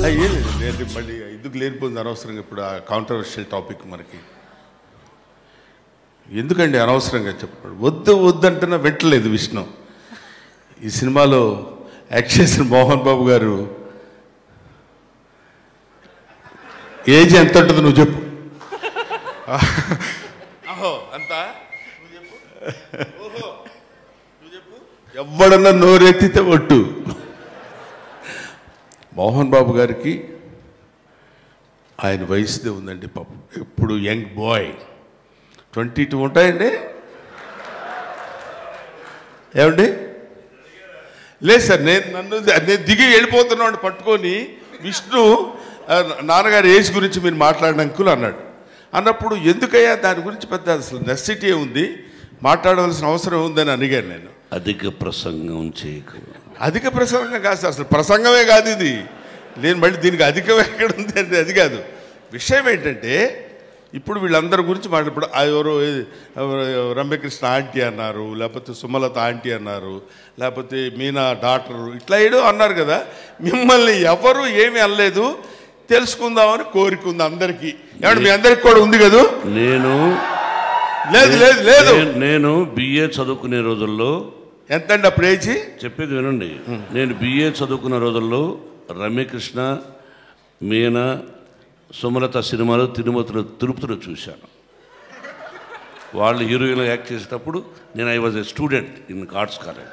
లేదు మళ్ళీ ఎందుకు లేనిపోయింది అనవసరంగా ఇప్పుడు ఆ కాంట్రవర్షియల్ టాపిక్ మనకి ఎందుకండి అనవసరంగా చెప్పాడు వద్దంటున్నా వెంటలేదు విష్ణు ఈ సినిమాలో యాక్ట్ చేసిన మోహన్ బాబు గారు ఏజ్ ఎంత ఉంటుంది నువ్వు చెప్పు అంతా ఎవడన్నా నోరెత్తితే ఒట్టు మోహన్ బాబు గారికి ఆయన వయసుదే ఉందండి పాపం ఎప్పుడు యంగ్ బాయ్ 22 ఉంటాయండి ఏమండి లేదు సార్ నేను దిగి వెళ్ళిపోతున్నాను పట్టుకొని విష్ణు నాన్నగారి ఏజ్ గురించి మీరు మాట్లాడిన అంకుల్ అన్నాడు అన్నప్పుడు ఎందుకయ్యా దాని గురించి పెద్ద అసలు నెసిటీ ఉంది మాట్లాడవలసిన అవసరం ఉందని అడిగాను నేను అధిక ప్రసంగం చేయకు అధిక ప్రసంగం కాదు సార్ అసలు ప్రసంగమే కాదు ఇది నేను మళ్ళీ దీనికి అధికం ఎక్కడ ఉంది అంటే అది కాదు విషయం ఏంటంటే ఇప్పుడు వీళ్ళందరి గురించి మాట్లాడు ఎవరో రమ్యకృష్ణ ఆంటీ అన్నారు లేకపోతే సుమలత ఆంటీ అన్నారు లేకపోతే మీనా డాక్టరు ఇట్లా ఏదో అన్నారు కదా మిమ్మల్ని ఎవరు ఏమీ అనలేదు తెలుసుకుందామని కోరిక ఉంది అందరికీ ఏమంటే మీ అందరికి కూడా ఉంది కదా నేను బిఏ చదువుకునే రోజుల్లో ఎంతండి అప్పుడు ఏజ్ చెప్పేది వినండి నేను బిఏ చదువుకున్న రోజుల్లో రమ్యకృష్ణ మీనా సుమలత సినిమాలో తిరుపతిలో చూశాను వాళ్ళు హీరోయిన్గా యాక్ట్ చేసేటప్పుడు నేను I was a student in arts college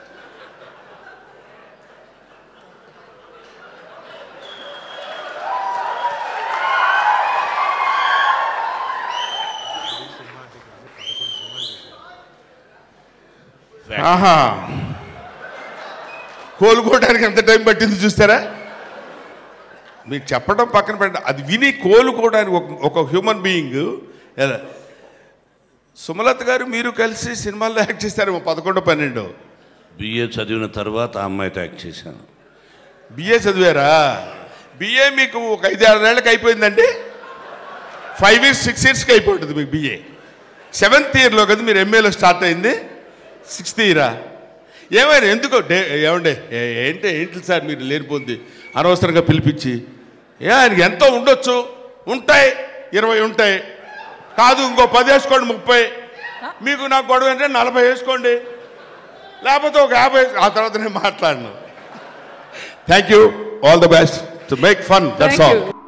కోలుకోవడానికి ఎంత టైం పట్టింది చూస్తారా మీరు చెప్పడం పక్కన పెట్ట అది విని కోలుకోవడానికి ఒక హ్యూమన్ బీయింగ్ ఎలా సుమలత గారు మీరు కలిసి సినిమాల్లో యాక్ట్ చేస్తారు 11, 12 బిఏ చదివిన తర్వాత ఆ అమ్మాయితో యాక్ట్ చేశాను బిఏ చదివారా బిఏ మీకు ఒక 5-6 ఏళ్ళకి అయిపోయిందండి 5 years 6 yearsకి అయిపోతుంది మీకు బిఏ 7th yearలో కదా మీరు ఎంఏలో స్టార్ట్ అయింది 6th year ఏమైనా ఎందుకో ఏమండే ఏంటి సార్ మీరు లేనిపోంది అనవసరంగా పిలిపించి ఆయనకి ఎంతో ఉండొచ్చు ఉంటాయి 20 ఉంటాయి కాదు ఇంకో 10 వేసుకోండి 30 మీకు నాకు గొడవ అంటే 40 వేసుకోండి లేకపోతే ఒక 50 ఆ తర్వాత నేను మాట్లాడను thank you all the best to make fun that's all